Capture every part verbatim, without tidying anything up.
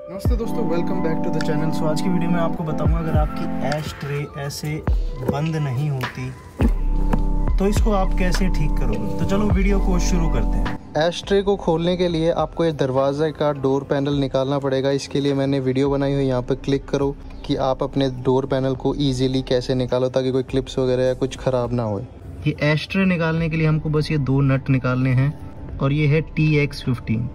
नमस्ते दोस्तों, welcome back to the channel. So आज की वीडियो में आपको बताऊंगा अगर आपकी एश ट्रे ऐसे बंद नहीं होती तो इसको आप कैसे ठीक करोगे। तो चलो वीडियो को शुरू करते हैं। एश ट्रे को खोलने के लिए आपको इस दरवाजे का डोर पैनल निकालना पड़ेगा। इसके लिए मैंने वीडियो बनाई हुई, यहाँ पर क्लिक करो कि आप अपने डोर पैनल को ईजिली कैसे निकालो ताकि कोई क्लिप्स वगैरह या कुछ ख़राब ना हो। ये एश ट्रे निकालने के लिए हमको बस ये दो नट निकालने हैं और ये है T X fifteen.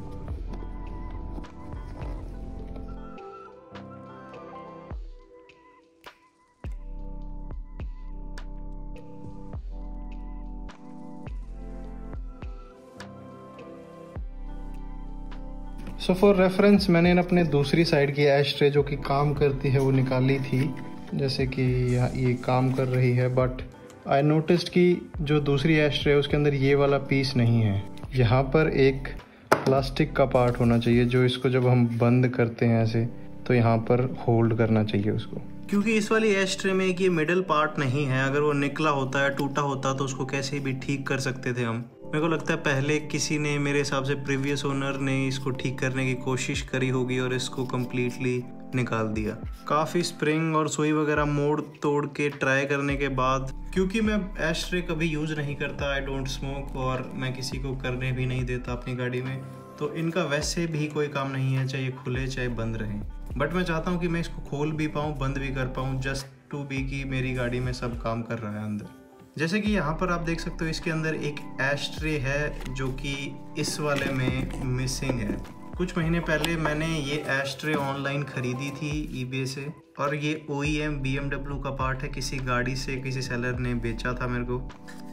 So for reference मैंने अपने दूसरी साइड की एश ट्रे जो कि काम करती है वो निकाली थी, जैसे कि ये काम कर रही है। बट आई नोटिस्ड कि जो दूसरी एश ट्रे है उसके अंदर ये वाला पीस नहीं है। यहाँ पर एक प्लास्टिक का पार्ट होना चाहिए जो इसको जब हम बंद करते हैं ऐसे तो यहाँ पर होल्ड करना चाहिए उसको, क्योंकि इस वाली एश ट्रे में एक ये मिडल पार्ट नहीं है। अगर वो निकला होता है, टूटा होता तो उसको कैसे भी ठीक कर सकते थे हम। मेरे को लगता है पहले किसी ने, मेरे हिसाब से प्रीवियस ओनर ने इसको ठीक करने की कोशिश करी होगी और इसको कम्प्लीटली निकाल दिया। काफ़ी स्प्रिंग और सुई वगैरह मोड़ तोड़ के ट्राई करने के बाद, क्योंकि मैं एश ट्रे कभी यूज़ नहीं करता, आई डोंट स्मोक, और मैं किसी को करने भी नहीं देता अपनी गाड़ी में, तो इनका वैसे भी कोई काम नहीं है, चाहे खुले चाहे बंद रहें। बट मैं चाहता हूँ कि मैं इसको खोल भी पाऊँ, बंद भी कर पाऊँ, जस्ट टू बी कि मेरी गाड़ी में सब काम कर रहा है अंदर। जैसे कि यहाँ पर आप देख सकते हो इसके अंदर एक एश ट्रे है जो कि इस वाले में मिसिंग है। कुछ महीने पहले मैंने ये एश ट्रे ऑनलाइन खरीदी थी ईबे से, और ये O E M B M W का पार्ट है। किसी गाड़ी से किसी सेलर ने बेचा था मेरे को,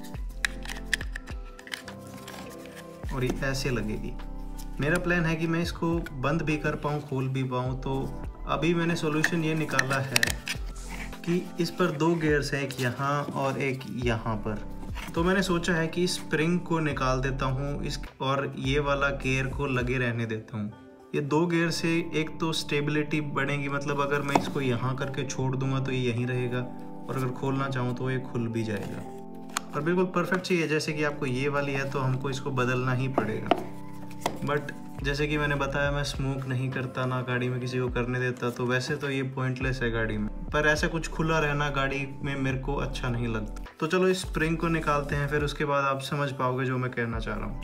और ये ऐसे लगेगी। मेरा प्लान है कि मैं इसको बंद भी कर पाऊँ, खोल भी पाऊँ। तो अभी मैंने सॉल्यूशन ये निकाला है कि इस पर दो गियर्स हैं, एक यहाँ और एक यहाँ पर। तो मैंने सोचा है कि स्प्रिंग को निकाल देता हूँ इस, और ये वाला गियर को लगे रहने देता हूँ। ये दो गियर से एक तो स्टेबिलिटी बढ़ेगी, मतलब अगर मैं इसको यहाँ करके छोड़ दूंगा तो ये यहीं रहेगा, और अगर खोलना चाहूँ तो ये खुल भी जाएगा। और बिल्कुल परफेक्ट चाहिए। जैसे कि आपको ये वाली है तो हमको इसको बदलना ही पड़ेगा। बट जैसे कि मैंने बताया, मैं स्मोक नहीं करता, ना गाड़ी में किसी को करने देता, तो वैसे तो ये पॉइंटलेस है गाड़ी में। पर ऐसा कुछ खुला रहना गाड़ी में मेरे को अच्छा नहीं लगता। तो चलो इस स्प्रिंग को निकालते हैं, फिर उसके बाद आप समझ पाओगे जो मैं कहना चाह रहा हूँ।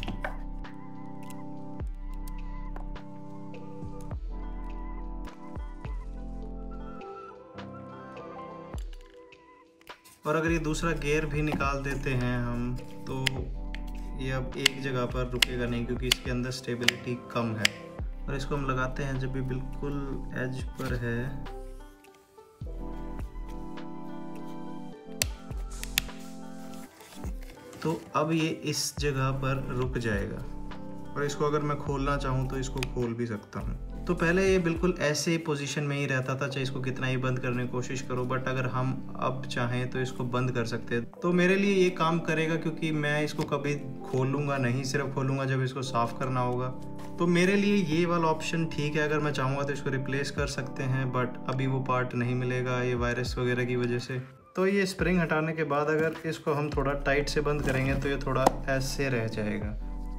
और अगर ये दूसरा गियर भी निकाल देते हैं हम, तो ये अब एक जगह पर रुकेगा नहीं, क्योंकि इसके अंदर स्टेबिलिटी कम है। और इसको हम लगाते हैं जब ये बिल्कुल एज पर है, तो अब ये इस जगह पर रुक जाएगा। और इसको अगर मैं खोलना चाहूँ तो इसको खोल भी सकता हूँ। तो पहले ये बिल्कुल ऐसे पोजीशन में ही रहता था, चाहे इसको कितना ही बंद करने की कोशिश करो। बट अगर हम अब चाहें तो इसको बंद कर सकते हैं। तो मेरे लिए ये काम करेगा, क्योंकि मैं इसको कभी खोलूँगा नहीं, सिर्फ खोलूँगा जब इसको साफ़ करना होगा। तो मेरे लिए ये वाला ऑप्शन ठीक है। अगर मैं चाहूँगा तो इसको रिप्लेस कर सकते हैं, बट अभी वो पार्ट नहीं मिलेगा ये वायरस वगैरह की वजह से। तो ये स्प्रिंग हटाने के बाद अगर इसको हम थोड़ा टाइट से बंद करेंगे तो ये थोड़ा ऐसे रह जाएगा।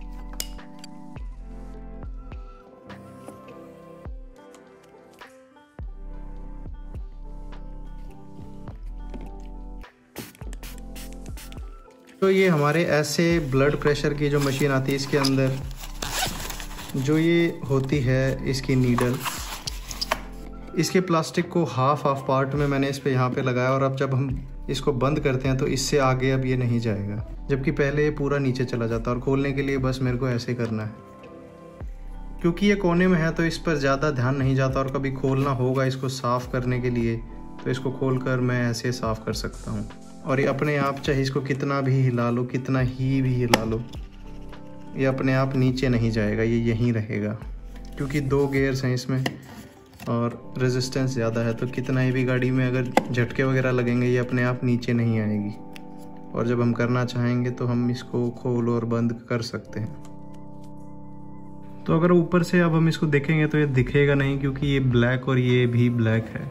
तो ये हमारे ऐसे ब्लड प्रेशर की जो मशीन आती है, इसके अंदर जो ये होती है इसकी नीडल, इसके प्लास्टिक को हाफ हाफ पार्ट में मैंने इस पे यहाँ पे लगाया। और अब जब हम इसको बंद करते हैं तो इससे आगे अब ये नहीं जाएगा, जबकि पहले ये पूरा नीचे चला जाता। और खोलने के लिए बस मेरे को ऐसे करना है, क्योंकि ये कोने में है तो इस पर ज़्यादा ध्यान नहीं जाता। और कभी खोलना होगा इसको साफ़ करने के लिए तो इसको खोल कर मैं ऐसे साफ़ कर सकता हूँ। और ये अपने आप, चाहे इसको कितना भी हिला लो, कितना ही भी हिला लो, ये अपने आप नीचे नहीं जाएगा, ये यहीं रहेगा। क्योंकि दो गियर्स हैं इसमें और रेजिस्टेंस ज़्यादा है, तो कितना ही भी गाड़ी में अगर झटके वगैरह लगेंगे ये अपने आप नीचे नहीं आएगी। और जब हम करना चाहेंगे तो हम इसको खोल और बंद कर सकते हैं। तो अगर ऊपर से अब हम इसको देखेंगे तो ये दिखेगा नहीं, क्योंकि ये ब्लैक और ये भी ब्लैक है।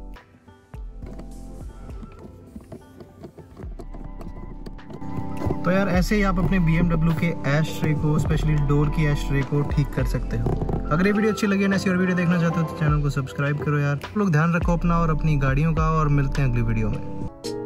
तो तो यार ऐसे ही आप अपने बी एम डब्ल्यू के एश ट्रे को, स्पेशली डोर की एश ट्रे को ठीक कर सकते हो। अगर ये वीडियो अच्छी लगी ना, ऐसी और वीडियो देखना चाहते हो तो चैनल को सब्सक्राइब करो यार। लोग ध्यान रखो अपना और अपनी गाड़ियों का, और मिलते हैं अगली वीडियो में।